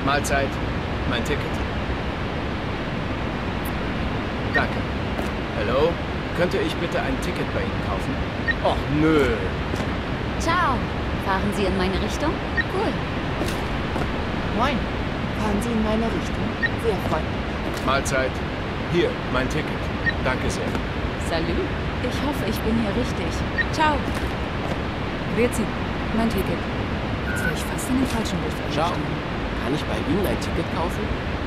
Mahlzeit. Mein Ticket. Danke. Hallo? Könnte ich bitte ein Ticket bei Ihnen kaufen? Och, nö. Ciao. Fahren Sie in meine Richtung? Cool. Moin. Fahren Sie in meine Richtung? Sehr freundlich. Mahlzeit. Hier, mein Ticket. Danke sehr. Salut. Ich hoffe, ich bin hier richtig. Ciao. Grüezi. Mein Ticket. Jetzt wäre ich fast in den falschen Bus Ciao. eingestiegen. Kann ich bei Ihnen ein Ticket kaufen?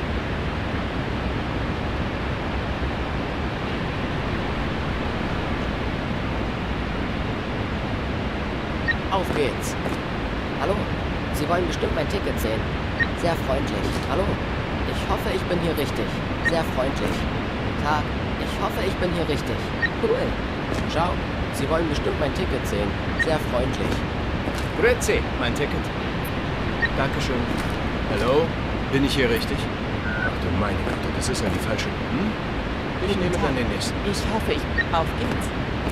Auf geht's. Hallo. Sie wollen bestimmt mein Ticket sehen. Sehr freundlich. Hallo. Ich hoffe, ich bin hier richtig. Sehr freundlich. Tag. Ich hoffe, ich bin hier richtig. Cool. Ciao. Sie wollen bestimmt mein Ticket sehen. Sehr freundlich. Grüezi, mein Ticket. Dankeschön. Hallo? Bin ich hier richtig? Ach du meine Güte, das ist ja die falsche. Hm? Ich nehme dann den nächsten. Ich hoffe, ich... Auf geht's.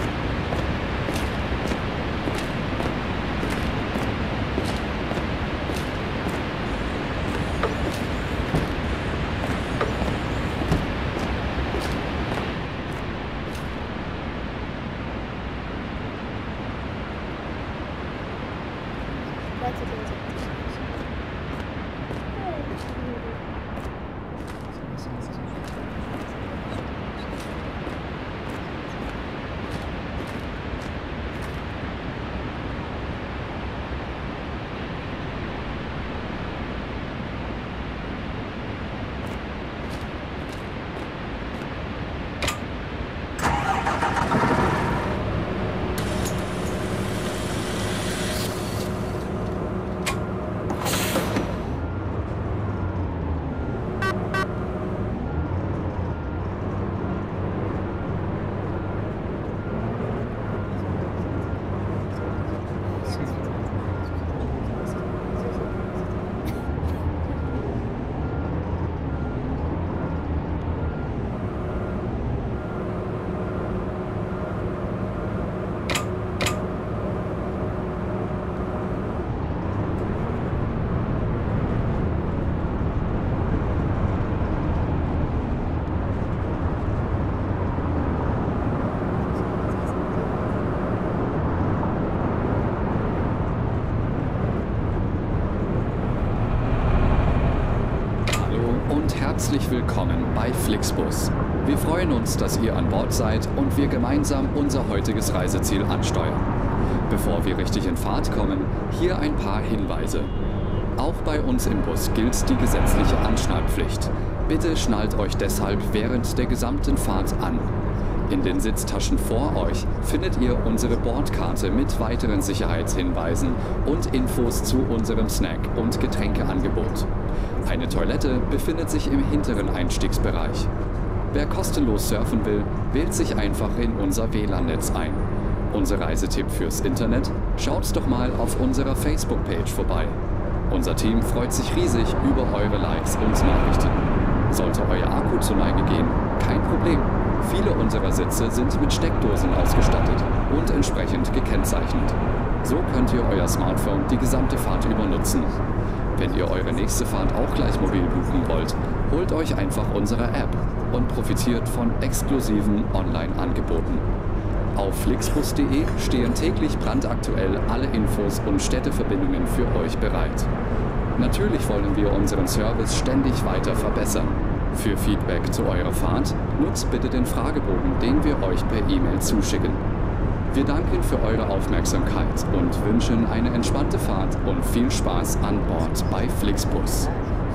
Herzlich willkommen bei Flixbus. Wir freuen uns, dass ihr an Bord seid und wir gemeinsam unser heutiges Reiseziel ansteuern. Bevor wir richtig in Fahrt kommen, hier ein paar Hinweise. Auch bei uns im Bus gilt die gesetzliche Anschnallpflicht. Bitte schnallt euch deshalb während der gesamten Fahrt an. In den Sitztaschen vor euch findet ihr unsere Bordkarte mit weiteren Sicherheitshinweisen und Infos zu unserem Snack- und Getränkeangebot. Eine Toilette befindet sich im hinteren Einstiegsbereich. Wer kostenlos surfen will, wählt sich einfach in unser WLAN-Netz ein. Unser Reisetipp fürs Internet? Schaut doch mal auf unserer Facebook-Page vorbei. Unser Team freut sich riesig über eure Likes und Nachrichten. Sollte euer Akku zur Neige gehen, kein Problem. Viele unserer Sitze sind mit Steckdosen ausgestattet und entsprechend gekennzeichnet. So könnt ihr euer Smartphone die gesamte Fahrt über nutzen. Wenn ihr eure nächste Fahrt auch gleich mobil buchen wollt, holt euch einfach unsere App und profitiert von exklusiven Online-Angeboten. Auf flixbus.de stehen täglich brandaktuell alle Infos und Städteverbindungen für euch bereit. Natürlich wollen wir unseren Service ständig weiter verbessern. Für Feedback zu eurer Fahrt nutzt bitte den Fragebogen, den wir euch per E-Mail zuschicken. Wir danken für eure Aufmerksamkeit und wünschen eine entspannte Fahrt und viel Spaß an Bord bei Flixbus.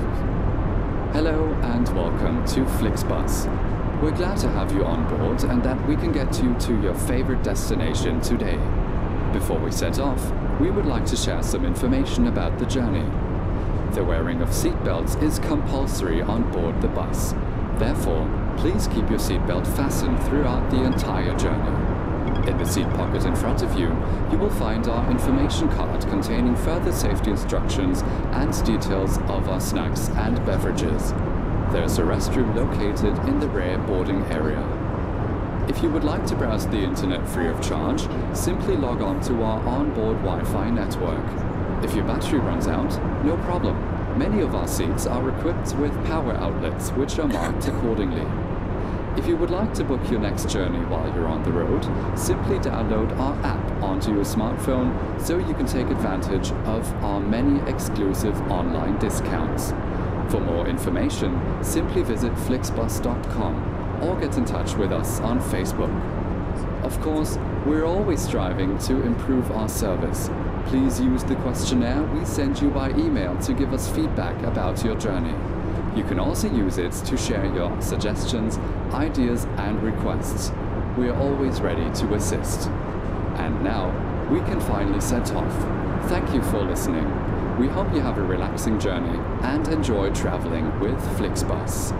Hello and welcome to Flixbus. We're glad to have you on board and that we can get you to your favorite destination today. Before we set off, we would like to share some information about the journey. The wearing of seatbelts is compulsory on board the bus. Therefore, please keep your seatbelt fastened throughout the entire journey. In the seat pocket in front of you, you will find our information card containing further safety instructions and details of our snacks and beverages. There is a restroom located in the rear boarding area. If you would like to browse the internet free of charge, simply log on to our onboard Wi-Fi network. If your battery runs out, no problem. Many of our seats are equipped with power outlets, which are marked accordingly. If you would like to book your next journey while you're on the road, simply download our app onto your smartphone so you can take advantage of our many exclusive online discounts. For more information, simply visit flixbus.com or get in touch with us on Facebook. Of course, we're always striving to improve our service. Please use the questionnaire we send you by email to give us feedback about your journey. You can also use it to share your suggestions, ideas, and requests. We are always ready to assist. And now, we can finally set off. Thank you for listening. We hope you have a relaxing journey and enjoy traveling with Flixbus.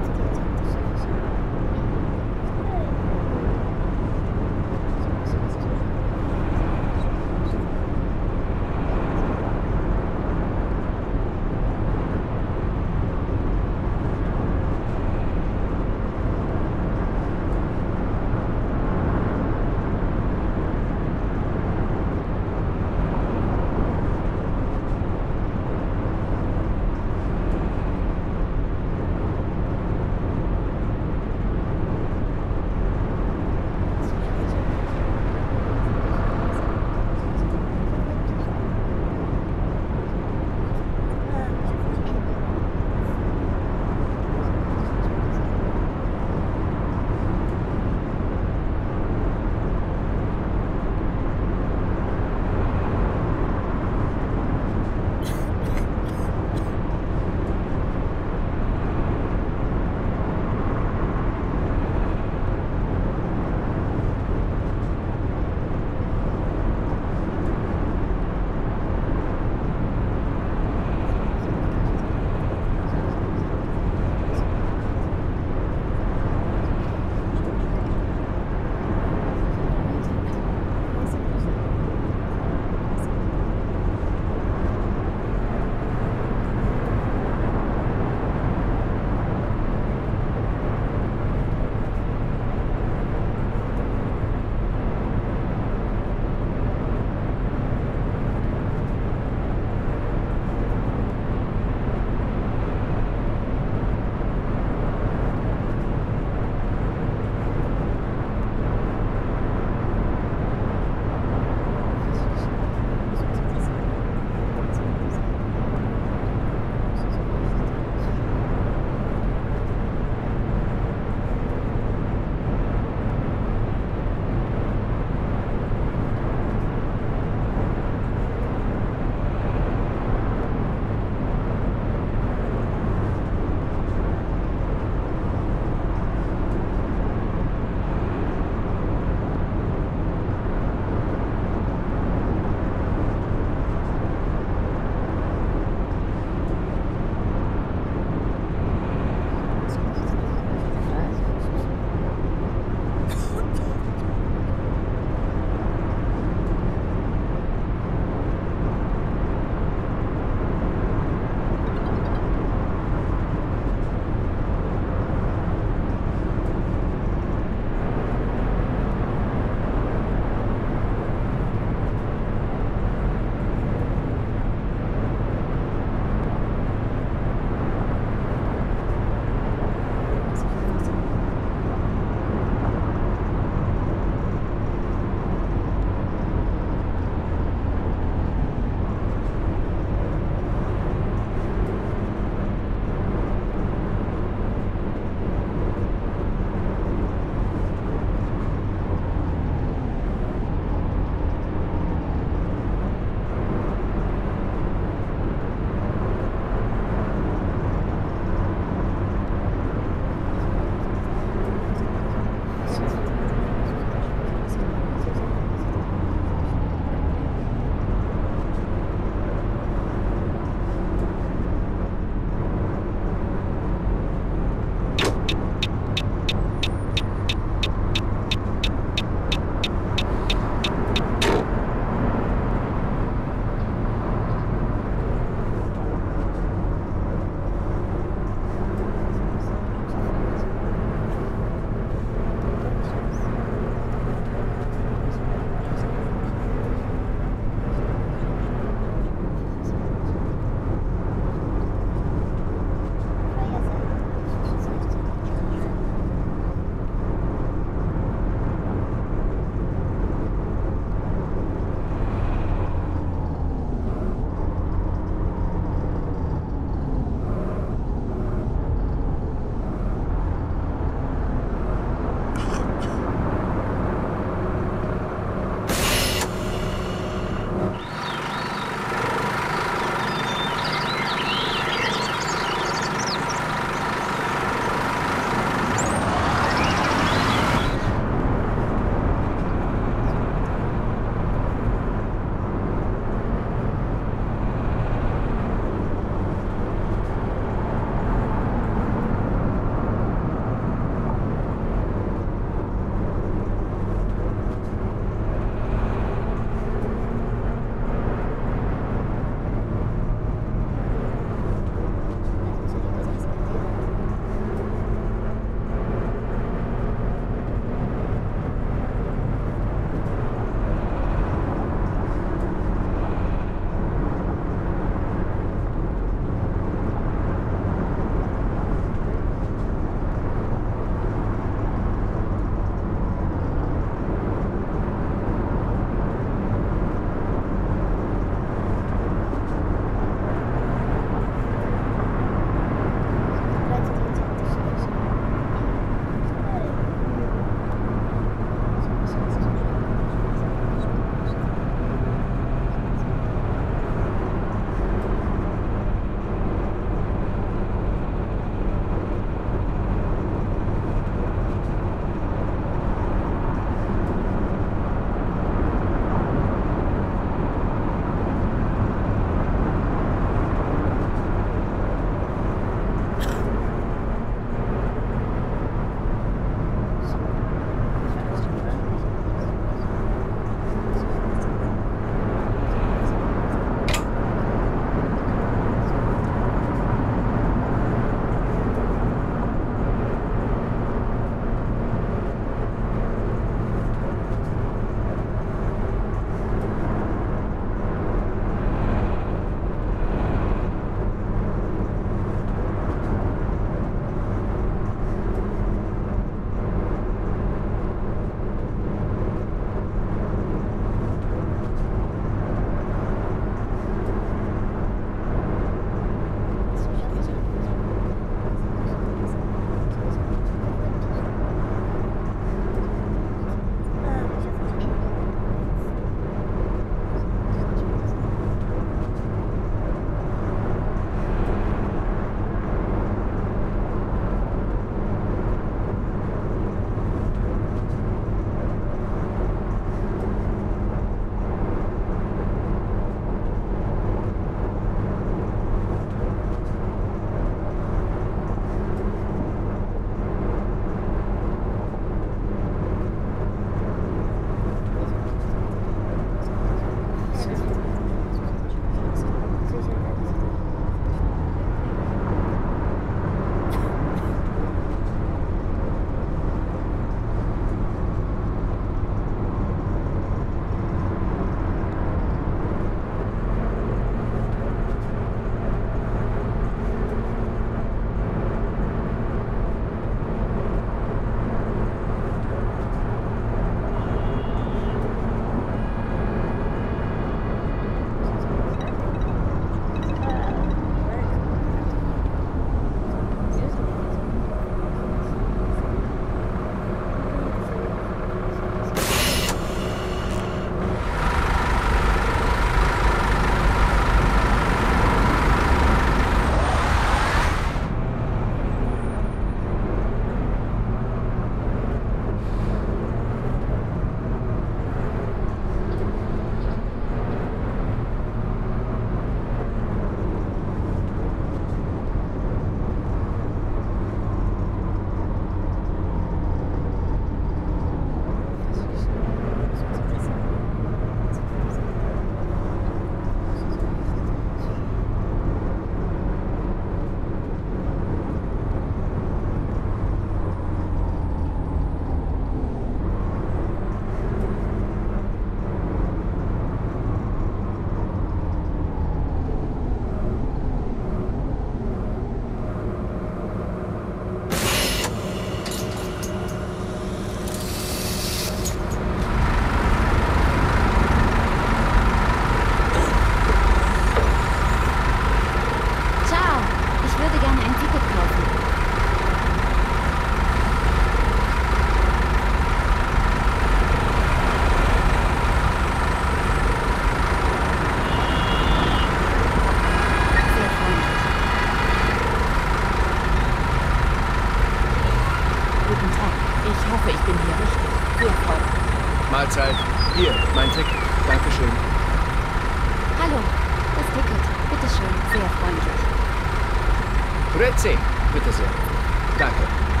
hoffe, ich bin hier richtig. Sehr freundlich. Mahlzeit. Hier, mein Ticket. Dankeschön. Hallo, das Ticket. Bitteschön, sehr freundlich. Grüezi. Bitte sehr. Danke.